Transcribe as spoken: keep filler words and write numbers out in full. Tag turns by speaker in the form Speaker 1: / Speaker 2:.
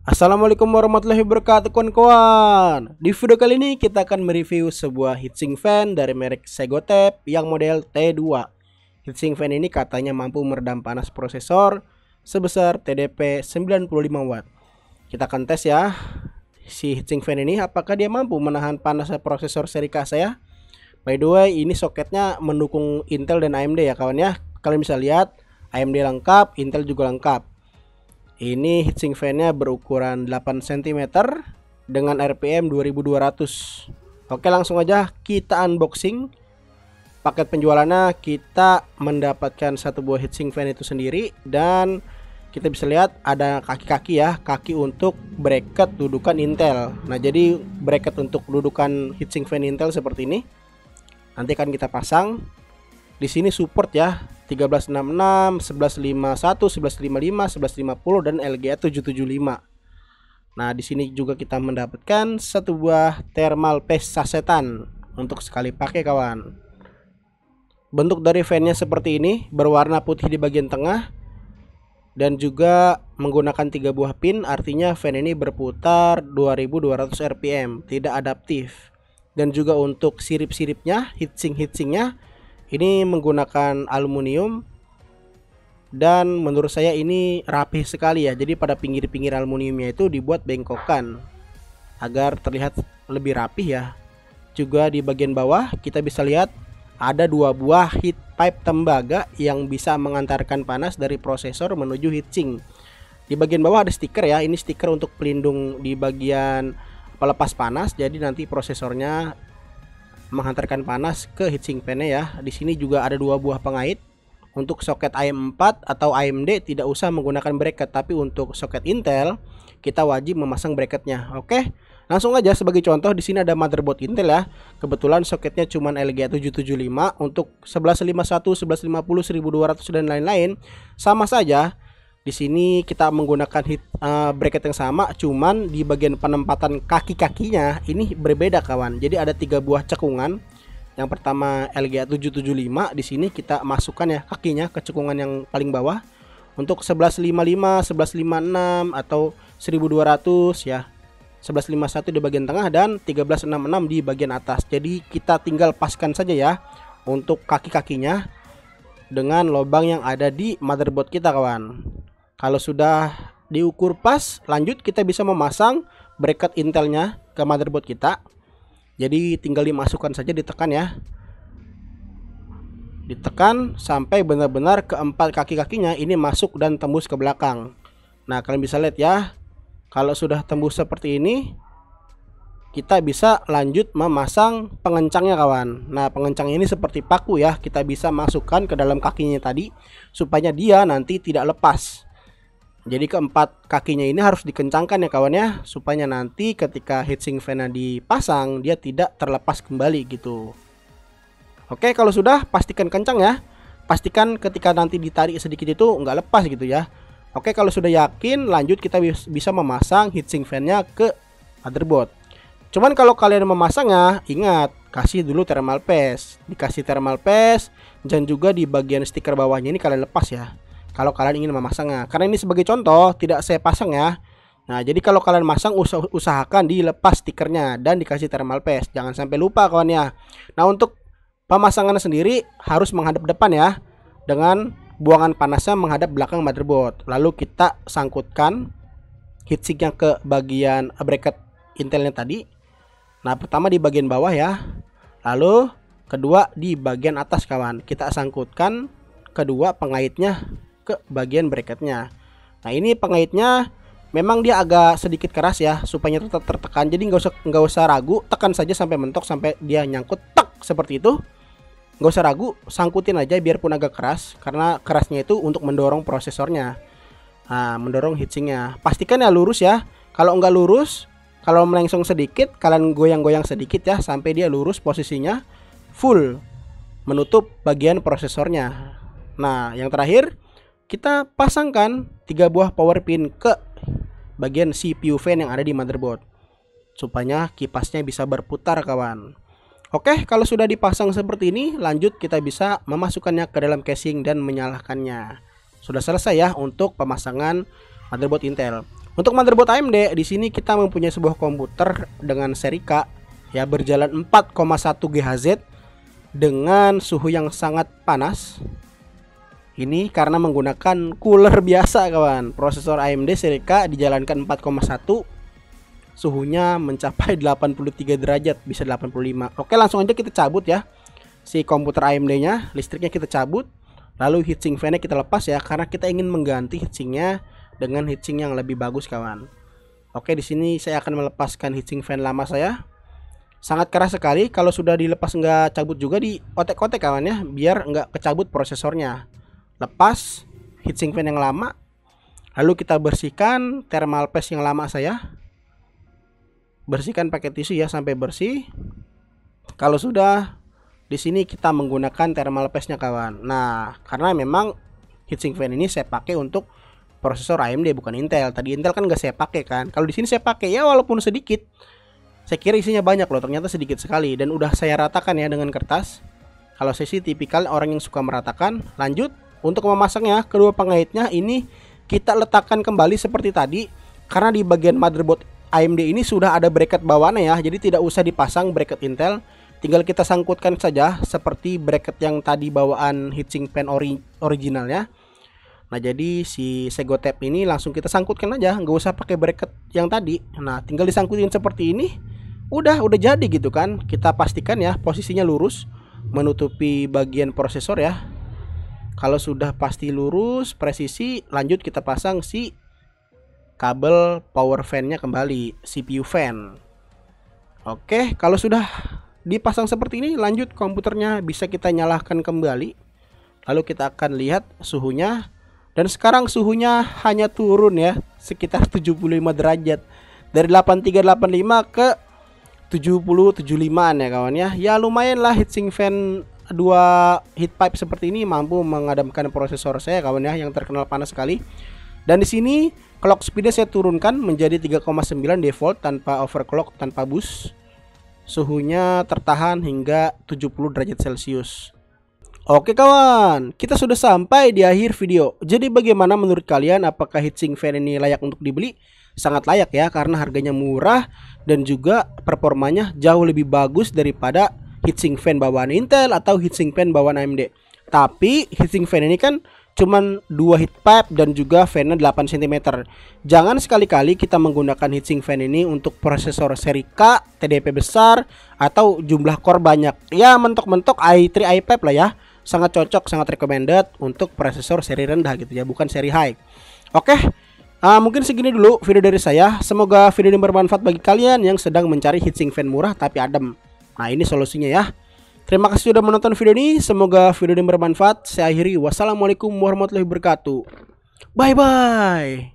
Speaker 1: Assalamualaikum warahmatullahi wabarakatuh kawan-kawan. Di video kali ini kita akan mereview sebuah heatsink fan dari merek Segotep yang model T dua. Heatsink fan ini katanya mampu meredam panas prosesor sebesar T D P sembilan puluh lima watt. Kita akan tes ya si heatsink fan ini apakah dia mampu menahan panas prosesor seri K saya. By the way, ini soketnya mendukung Intel dan A M D ya kawan ya. Kalian bisa lihat A M D lengkap, Intel juga lengkap. Ini heatsink fan-nya berukuran delapan sentimeter dengan R P M dua ribu dua ratus. Oke, langsung aja kita unboxing. Paket penjualannya kita mendapatkan satu buah heatsink fan itu sendiri, dan kita bisa lihat ada kaki-kaki ya, kaki untuk bracket dudukan Intel. Nah, jadi bracket untuk dudukan heatsink fan Intel seperti ini. Nanti akan kita pasang. Di sini support ya tiga belas enam puluh enam, sebelas lima puluh satu, sebelas lima puluh lima, sebelas lima puluh dan L G A tujuh tujuh lima. Nah, di sini juga kita mendapatkan satu buah thermal paste sasetan untuk sekali pakai kawan. Bentuk dari fan-nya seperti ini, berwarna putih di bagian tengah dan juga menggunakan tiga buah pin, artinya fan ini berputar dua ribu dua ratus R P M, tidak adaptif. Dan juga untuk sirip-siripnya, heatsink-heatsinknya ini menggunakan aluminium, dan menurut saya ini rapih sekali ya. Jadi pada pinggir-pinggir aluminiumnya itu dibuat bengkokan agar terlihat lebih rapih ya. Juga di bagian bawah kita bisa lihat ada dua buah heat pipe tembaga yang bisa mengantarkan panas dari prosesor menuju heatsink. Di bagian bawah ada stiker ya. Ini stiker untuk pelindung di bagian pelepas panas. Jadi nanti prosesornya menghantarkan panas ke heatsink fan-nya ya. Di sini juga ada dua buah pengait. Untuk soket A M empat atau A M D tidak usah menggunakan bracket, tapi untuk soket Intel kita wajib memasang bracketnya. Oke, langsung aja sebagai contoh di sini ada motherboard Intel ya. Kebetulan soketnya cuma L G A tujuh tujuh lima, untuk sebelas lima puluh satu, sebelas lima puluh, seribu dua ratus dan lain-lain sama saja. Di sini kita menggunakan hit, uh, bracket yang sama, cuman di bagian penempatan kaki-kakinya ini berbeda kawan. Jadi ada tiga buah cekungan. Yang pertama L G A tujuh tujuh lima, di sini kita masukkan ya kakinya ke cekungan yang paling bawah. Untuk sebelas lima puluh lima, sebelas lima puluh enam atau seribu dua ratus ya. sebelas lima puluh satu di bagian tengah dan seribu tiga ratus enam puluh enam di bagian atas. Jadi kita tinggal paskan saja ya untuk kaki-kakinya dengan lubang yang ada di motherboard kita kawan. Kalau sudah diukur pas, lanjut kita bisa memasang bracket Intelnya ke motherboard kita. Jadi tinggal dimasukkan saja, ditekan ya. Ditekan sampai benar-benar keempat kaki-kakinya ini masuk dan tembus ke belakang. Nah, kalian bisa lihat ya. Kalau sudah tembus seperti ini, kita bisa lanjut memasang pengencangnya kawan. Nah, pengencang ini seperti paku ya. Kita bisa masukkan ke dalam kakinya tadi supaya dia nanti tidak lepas. Jadi keempat kakinya ini harus dikencangkan ya kawan ya, supaya nanti ketika heatsink fan-nya dipasang dia tidak terlepas kembali gitu. Oke, kalau sudah pastikan kencang ya. Pastikan ketika nanti ditarik sedikit itu nggak lepas gitu ya. Oke, kalau sudah yakin, lanjut kita bisa memasang heatsink fan-nya ke motherboard. Cuman kalau kalian memasangnya, ingat kasih dulu thermal paste. Dikasih thermal paste, dan juga di bagian stiker bawahnya ini kalian lepas ya kalau kalian ingin memasangnya. Karena ini sebagai contoh tidak saya pasang ya. Nah, jadi kalau kalian masang usah usahakan dilepas stikernya dan dikasih thermal paste. Jangan sampai lupa kawan ya. Nah, untuk pemasangannya sendiri harus menghadap depan ya, dengan buangan panasnya menghadap belakang motherboard. Lalu kita sangkutkan heatsinknya ke bagian bracket Intelnya tadi. Nah, pertama di bagian bawah ya. Lalu kedua di bagian atas kawan. Kita sangkutkan kedua pengaitnya ke bagian bracketnya. Nah, ini pengaitnya memang dia agak sedikit keras ya, supaya tetap tertekan. Jadi nggak usah nggak usah ragu, tekan saja sampai mentok, sampai dia nyangkut tak seperti itu. Nggak usah ragu, sangkutin aja biarpun agak keras, karena kerasnya itu untuk mendorong prosesornya. Nah, mendorong heatsinknya. Pastikan ya lurus ya. Kalau nggak lurus, kalau melengsong sedikit, kalian goyang-goyang sedikit ya sampai dia lurus posisinya full menutup bagian prosesornya. Nah, yang terakhir kita pasangkan tiga buah power pin ke bagian C P U fan yang ada di motherboard supaya kipasnya bisa berputar kawan. Oke, kalau sudah dipasang seperti ini, lanjut kita bisa memasukkannya ke dalam casing dan menyalakannya. Sudah selesai ya untuk pemasangan motherboard Intel. Untuk motherboard A M D, di sini kita mempunyai sebuah komputer dengan seri K ya, berjalan empat koma satu gigahertz dengan suhu yang sangat panas. Ini karena menggunakan cooler biasa kawan. Prosesor A M D seri K dijalankan empat koma satu, suhunya mencapai delapan puluh tiga derajat, bisa delapan puluh lima. Oke, langsung aja kita cabut ya si komputer A M D-nya, listriknya kita cabut. Lalu heatsink fan-nya kita lepas ya, karena kita ingin mengganti heatsinknya dengan heatsink yang lebih bagus kawan. Oke, di sini saya akan melepaskan heatsink fan lama saya. Sangat keras sekali, kalau sudah dilepas nggak cabut juga di otek-otek kawan ya, biar nggak kecabut prosesornya. Lepas heatsink fan yang lama, lalu kita bersihkan thermal paste yang lama saya. Bersihkan pakai tisu ya sampai bersih. Kalau sudah, di sini kita menggunakan thermal paste-nya kawan. Nah, karena memang heatsink fan ini saya pakai untuk prosesor A M D bukan Intel. Tadi Intel kan nggak saya pakai kan. Kalau di sini saya pakai ya, walaupun sedikit. Saya kira isinya banyak loh, ternyata sedikit sekali, dan udah saya ratakan ya dengan kertas. Kalau saya sih tipikal orang yang suka meratakan. Lanjut untuk memasangnya, kedua pengait-nya ini kita letakkan kembali seperti tadi, karena di bagian motherboard A M D ini sudah ada bracket bawahnya ya, jadi tidak usah dipasang bracket Intel. Tinggal kita sangkutkan saja seperti bracket yang tadi bawaan heatsink fan ori originalnya. Nah, jadi si Segotep ini langsung kita sangkutkan aja, nggak usah pakai bracket yang tadi. Nah, tinggal disangkutin seperti ini, udah udah jadi gitu kan. Kita pastikan ya posisinya lurus, menutupi bagian prosesor ya. Kalau sudah pasti lurus, presisi, lanjut kita pasang si kabel power fan-nya kembali, C P U fan. Oke, kalau sudah dipasang seperti ini, lanjut komputernya bisa kita nyalakan kembali. Lalu kita akan lihat suhunya. Dan sekarang suhunya hanya turun ya, sekitar tujuh puluh lima derajat. Dari delapan puluh tiga delapan puluh lima ke tujuh puluh tujuh puluh lima ya kawan ya. Ya lumayan lah, heatsink fan dua heat pipe seperti ini mampu mengadamkan prosesor saya kawan ya, yang terkenal panas sekali. Dan di sini clock speednya saya turunkan menjadi tiga koma sembilan default tanpa overclock, tanpa boost. Suhunya tertahan hingga tujuh puluh derajat Celcius. Oke kawan, kita sudah sampai di akhir video. Jadi bagaimana menurut kalian, apakah heatsink fan ini layak untuk dibeli? Sangat layak ya, karena harganya murah dan juga performanya jauh lebih bagus daripada heatsink fan bawaan Intel atau heatsink fan bawaan A M D. Tapi heatsink fan ini kan cuman dua heat pipe dan juga fan-nya delapan sentimeter. Jangan sekali-kali kita menggunakan heatsink fan ini untuk prosesor seri K, T D P besar, atau jumlah core banyak. Ya mentok-mentok i tiga i lima lah ya. Sangat cocok, sangat recommended untuk prosesor seri rendah gitu ya, bukan seri high. Oke, uh, mungkin segini dulu video dari saya. Semoga video ini bermanfaat bagi kalian yang sedang mencari heatsink fan murah tapi adem. Nah, ini solusinya ya. Terima kasih sudah menonton video ini. Semoga video ini bermanfaat. Saya akhiri. Wassalamualaikum warahmatullahi wabarakatuh. Bye bye.